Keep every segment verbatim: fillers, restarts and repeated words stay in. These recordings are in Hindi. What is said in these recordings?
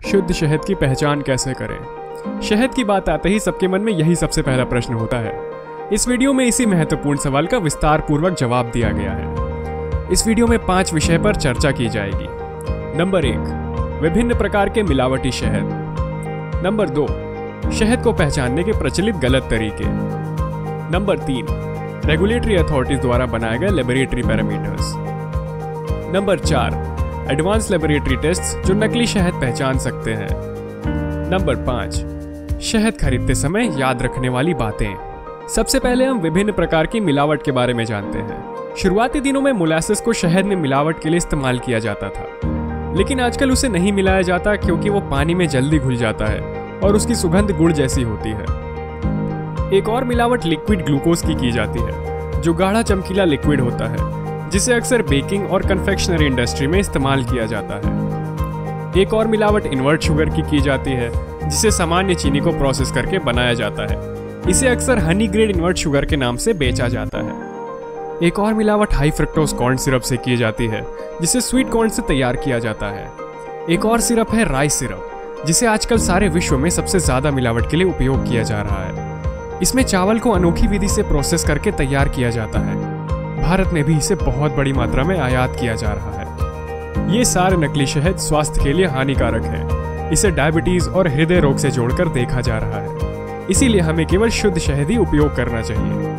शुद्ध शहद की पहचान कैसे करें? शहद की बात आते ही सबके मन में यही सबसे पहला प्रश्न होता है। इस वीडियो में इसी महत्वपूर्ण सवाल का विस्तार पूर्वक जवाब दिया गया है। इस वीडियो में पांच विषय पर चर्चा की जाएगी। नंबर एक, विभिन्न प्रकार के मिलावटी शहद। नंबर दो, शहद को पहचानने के प्रचलित गलत तरीके। नंबर तीन, रेगुलेटरी अथॉरिटीज द्वारा बनाए गए लेबोरेटरी पैरामीटर्स। नंबर चार, एडवांस लेबोरेटरी टेस्ट्स जो नकली शहद पहचान सकते हैं। नंबर पाँच, शहद खरीदते समय याद रखने वाली बातें। सबसे पहले हम विभिन्न प्रकार की मिलावट के बारे में जानते हैं। शुरुआती दिनों में मोलासेस को शहद में मिलावट के लिए इस्तेमाल किया जाता था, लेकिन आजकल उसे नहीं मिलाया जाता क्योंकि वो पानी में जल्दी घुल जाता है और उसकी सुगंध गुड़ जैसी होती है। एक और मिलावट लिक्विड ग्लूकोज की की जाती है, जो गाढ़ा चमकीला लिक्विड होता है, जिसे अक्सर बेकिंग और कन्फेक्शनरी इंडस्ट्री में इस्तेमाल किया जाता है। एक और मिलावट इन्वर्ट शुगर की की जाती है, जिसे सामान्य चीनी को प्रोसेस करके बनाया जाता है। इसे अक्सर हनी ग्रेड इन्वर्ट शुगर के नाम से बेचा जाता है। एक और मिलावट हाई फ्रक्टोज कॉर्न सिरप से की जाती है, जिसे स्वीट कॉर्न से तैयार किया जाता है। एक और सिरप है राइस सिरप, जिसे आजकल सारे विश्व में सबसे ज्यादा मिलावट के लिए उपयोग किया जा रहा है। इसमें चावल को अनोखी विधि से प्रोसेस करके तैयार किया जाता है। भारत में भी इसे बहुत बड़ी मात्रा में आयात किया जा रहा है। ये सारे नकली शहद स्वास्थ्य के लिए हानिकारक है। इसे डायबिटीज और हृदय रोग से जोड़कर देखा जा रहा है। इसीलिए हमें केवल शुद्ध शहद ही उपयोग करना चाहिए।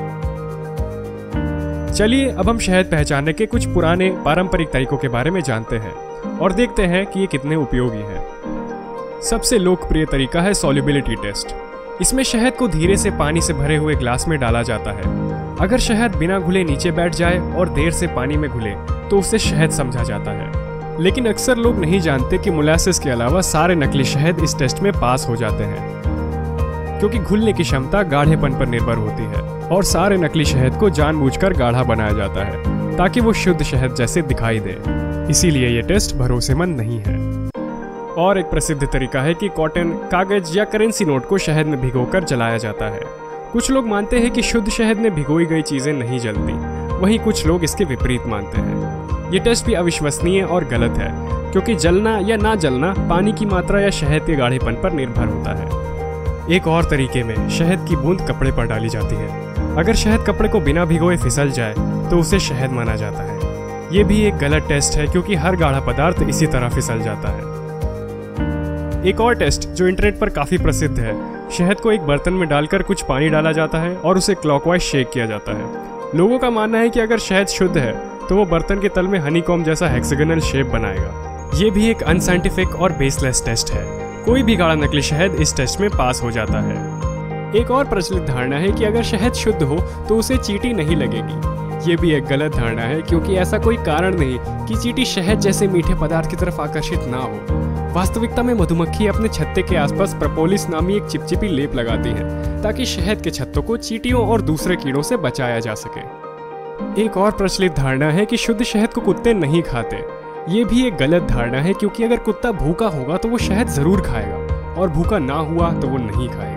चलिए अब हम शहद पहचानने के कुछ पुराने पारंपरिक तरीकों के बारे में जानते हैं और देखते हैं कि ये कितने उपयोगी हैं। सबसे लोकप्रिय तरीका है सोल्यूबिलिटी टेस्ट। इसमें शहद को धीरे से पानी से भरे हुए ग्लास में डाला जाता है। अगर शहद बिना घुले नीचे बैठ जाए और देर से पानी में घुले तो उसे शहद समझा जाता है। लेकिन अक्सर लोग नहीं जानते कि मोलासेस के अलावा सारे नकली शहद इस टेस्ट में पास हो जाते हैं, क्योंकि घुलने की क्षमता गाढ़ेपन पर निर्भर होती है और सारे नकली शहद को जानबूझकर गाढ़ा बनाया जाता है ताकि वो शुद्ध शहद जैसे दिखाई दे। इसीलिए ये टेस्ट भरोसेमंद नहीं है। और एक प्रसिद्ध तरीका है कि कॉटन, कागज या करेंसी नोट को शहद में भिगोकर जलाया जाता है। कुछ लोग मानते हैं कि शुद्ध शहद में भिगोई गई चीजें नहीं जलती, वहीं कुछ लोग इसके विपरीत मानते हैं। ये टेस्ट भी अविश्वसनीय और गलत है, क्योंकि जलना या ना जलना पानी की मात्रा या शहद के गाढ़ेपन पर निर्भर होता है। एक और तरीके में शहद की बूंद कपड़े पर डाली जाती है। अगर शहद कपड़े को बिना भिगोए फिसल जाए तो उसे शहद माना जाता है। ये भी एक गलत टेस्ट है, क्योंकि हर गाढ़ा पदार्थ इसी तरह फिसल जाता है। एक और टेस्ट जो इंटरनेट पर काफी प्रसिद्ध है, शहद को एक बर्तन में डालकर कुछ पानी डाला जाता है और उसे क्लॉकवाइज शेक किया जाता है। लोगों का मानना है कि अगर शहद शुद्ध है तो वो बर्तन के तल में हनीकॉम्ब जैसा हेक्सागोनल शेप बनाएगा। ये भी एक अनसाइंटिफिक और बेसलेस टेस्ट है। कोई भी गाढ़ा नकली शहद इस टेस्ट में पास हो जाता है। एक और प्रचलित धारणा है कि अगर शहद शुद्ध हो तो उसे चींटी नहीं लगेगी। ये भी एक गलत धारणा है, क्योंकि ऐसा कोई कारण नहीं कि चींटी शहद जैसे मीठे पदार्थ की तरफ आकर्षित ना हो। वास्तविकता में मधुमक्खी अपने छत्ते के आसपास प्रोपोलिस नामी एक चिपचिपी लेप लगाती है, ताकि शहद के छत्तों को चींटियों और दूसरे कीड़ों से बचाया जा सके। एक और प्रचलित धारणा है कि शुद्ध शहद को कुत्ते नहीं खाते। ये भी एक गलत धारणा है, क्योंकि अगर कुत्ता भूखा होगा तो वो शहद जरूर खाएगा, और भूखा ना हुआ तो वो नहीं खाएगा।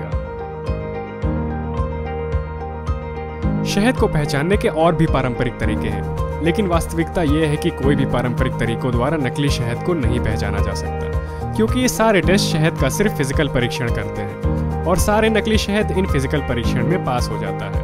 शहद को पहचानने के और भी पारंपरिक तरीके हैं, लेकिन वास्तविकता ये है कि कोई भी पारंपरिक तरीकों द्वारा नकली शहद को नहीं पहचाना जा सकता, क्योंकि ये सारे टेस्ट शहद का सिर्फ फिजिकल परीक्षण करते हैं और सारे नकली शहद इन फिजिकल परीक्षण में पास हो जाता है।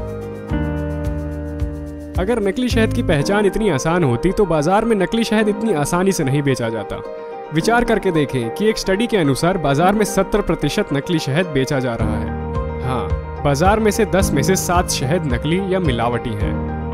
अगर नकली शहद की पहचान इतनी आसान होती तो बाजार में नकली शहद इतनी आसानी से नहीं बेचा जाता। विचार करके देखें कि एक स्टडी के अनुसार बाजार में सत्तर प्रतिशत नकली शहद बेचा जा रहा है। हाँ, बाजार में से दस में से सात शहद नकली या मिलावटी हैं।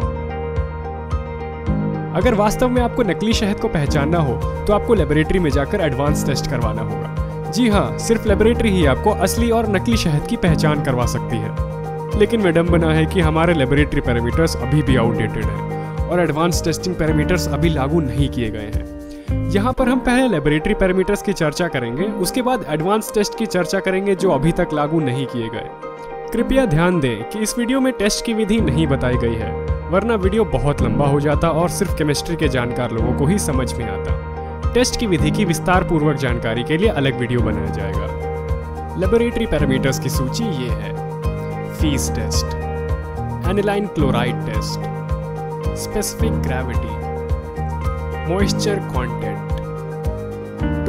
अगर वास्तव में आपको नकली शहद को पहचानना हो तो आपको लेबोरेटरी में जाकर एडवांस टेस्ट करवाना होगा। जी हाँ, सिर्फ लेबोरेटरी ही आपको असली और नकली शहद की पहचान करवा सकती है। लेकिन विडंबना है कि हमारे लेबोरेटरी पैरामीटर्स अभी भी आउटडेटेड हैं और एडवांस टेस्टिंग पैरामीटर्स अभी लागू नहीं किए गए हैं। यहाँ पर हम पहले लेबोरेटरी पैरामीटर्स की चर्चा करेंगे, उसके बाद एडवांस टेस्ट की चर्चा करेंगे जो अभी तक लागू नहीं किए गए। कृपया ध्यान दें कि इस वीडियो में टेस्ट की विधि नहीं बताई गई है, वरना वीडियो बहुत लंबा हो जाता और सिर्फ केमिस्ट्री के जानकार लोगों को ही समझ में आता। टेस्ट की विधि की विस्तार पूर्वक जानकारी के लिए अलग वीडियो बनाया जाएगा। लेबोरेटरी पैरामीटर्स की सूची ये है: Fiehe's test, aniline chloride test, specific gravity, moisture content,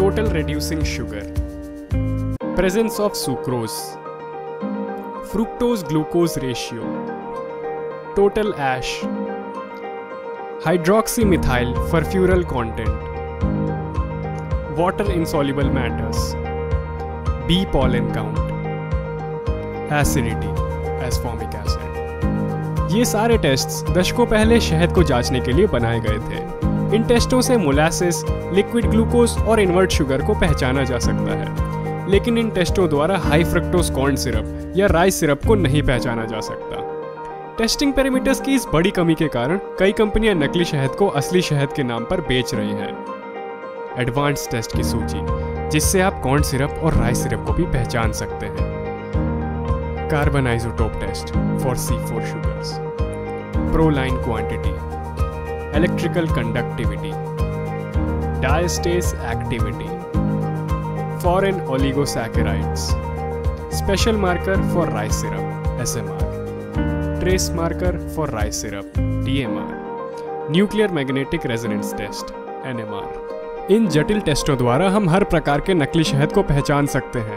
total reducing sugar, presence of sucrose, fructose glucose ratio, total ash, hydroxymethyl furfural content, water insoluble matters, bee pollen count, acidity asformic acid। ये सारे टेस्ट्स दशकों पहले शहद को जांचने के लिए बनाए गए थे। इन टेस्टों से मोलासेस, लिक्विड ग्लूकोज और इन्वर्ट शुगर को पहचाना जा सकता है, लेकिन इन टेस्टों द्वारा हाई फ्रक्टोज कॉर्न सिरप या राइस सिरप को नहीं पहचाना जा सकता। टेस्टिंग पैरामीटर्स की इस बड़ी कमी के कारण कई कंपनियां नकली शहद को असली शहद के नाम पर बेच रही हैं। एडवांस टेस्ट की सूची, जिससे आप कॉर्न सिरप और राइस सिरप को भी पहचान सकते हैं। Carbon isotope test for C four sugars, proline quantity, electrical conductivity, diastase activity, foreign oligosaccharides, special marker for rice syrup S M R, trace marker for rice syrup T M R, nuclear magnetic resonance test N M R. इन जटिल टेस्टों द्वारा हम हर प्रकार के नकली शहद को पहचान सकते हैं।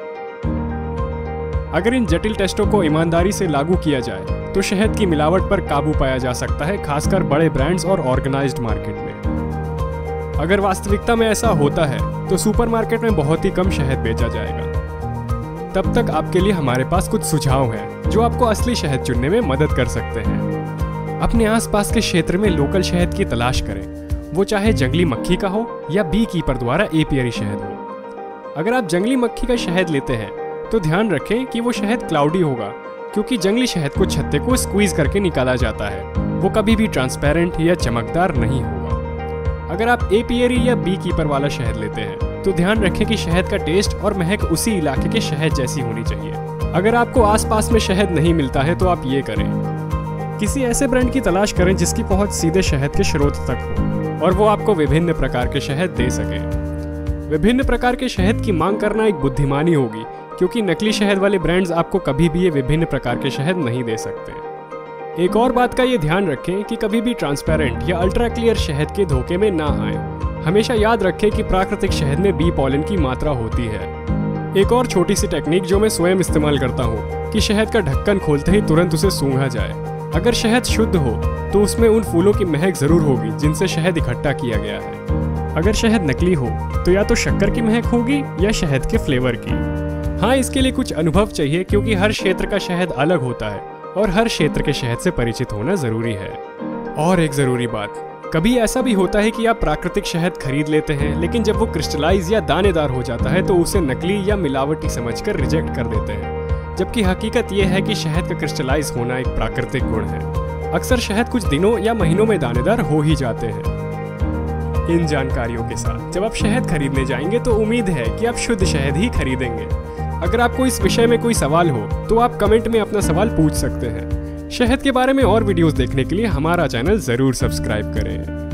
अगर इन जटिल टेस्टों को ईमानदारी से लागू किया जाए तो शहद की मिलावट पर काबू पाया जा सकता है, खासकर बड़े ब्रांड्स और ऑर्गेनाइज्ड मार्केट में। अगर वास्तविकता में ऐसा होता है तो सुपरमार्केट में बहुत ही कम शहद बेचा जाएगा। तब तक आपके लिए हमारे पास कुछ सुझाव हैं जो आपको असली शहद चुनने में मदद कर सकते हैं। अपने आसपास के क्षेत्र में लोकल शहद की तलाश करें, वो चाहे जंगली मक्खी का हो या बी कीपर द्वारा एपियरी शहद हो। अगर आप जंगली मक्खी का शहद लेते हैं तो ध्यान रखें कि वो शहद क्लाउडी होगा, क्योंकि जंगली शहद को छत्ते को स्क्वीज करके निकाला जाता है। वो कभी भी ट्रांसपेरेंट या चमकदार नहीं होगा। अगर आप एपियरी या बी कीपर वाला शहद लेते हैं तो ध्यान रखें कि शहद का टेस्ट और महक उसी इलाके के शहद जैसी होनी चाहिए। अगर आपको आसपास में शहद नहीं मिलता है तो आप ये करें, किसी ऐसे ब्रांड की तलाश करें जिसकी पहुंच सीधे शहद के स्रोत तक हो और वो आपको विभिन्न प्रकार के शहद दे सके। विभिन्न प्रकार के शहद की मांग करना एक बुद्धिमानी होगी, क्योंकि नकली शहद वाले ब्रांड्स आपको कभी भी ये विभिन्न प्रकार के शहद नहीं दे सकते। एक और बात का ये ध्यान रखें कि कभी भी ट्रांसपेरेंट या अल्ट्रा क्लियर शहद के धोखे में ना आए। हमेशा याद रखें कि प्राकृतिक शहद में बी पॉलन की मात्रा होती है। एक और छोटी सी टेक्निक जो मैं स्वयं इस्तेमाल करता हूँ कि शहद का ढक्कन खोलते ही तुरंत उसे सूंघा जाए। अगर शहद शुद्ध हो तो उसमें उन फूलों की महक जरूर होगी जिनसे शहद इकट्ठा किया गया है। अगर शहद नकली हो तो या तो शक्कर की महक होगी या शहद के फ्लेवर की। हाँ, इसके लिए कुछ अनुभव चाहिए, क्योंकि हर क्षेत्र का शहद अलग होता है और हर क्षेत्र के शहद से परिचित होना जरूरी है। और एक जरूरी बात, कभी ऐसा भी होता है कि आप प्राकृतिक शहद खरीद लेते हैं, लेकिन जब वो क्रिस्टलाइज या दानेदार हो जाता है तो उसे नकली या मिलावटी समझकर रिजेक्ट कर देते हैं, जबकि हकीकत यह है कि शहद का क्रिस्टलाइज होना एक प्राकृतिक गुण है। अक्सर शहद कुछ दिनों या महीनों में दानेदार हो ही जाते हैं। इन जानकारियों के साथ जब आप शहद खरीदने जाएंगे तो उम्मीद है कि आप शुद्ध शहद ही खरीदेंगे। अगर आपको इस विषय में कोई सवाल हो तो आप कमेंट में अपना सवाल पूछ सकते हैं। शहद के बारे में और वीडियोस देखने के लिए हमारा चैनल जरूर सब्सक्राइब करें।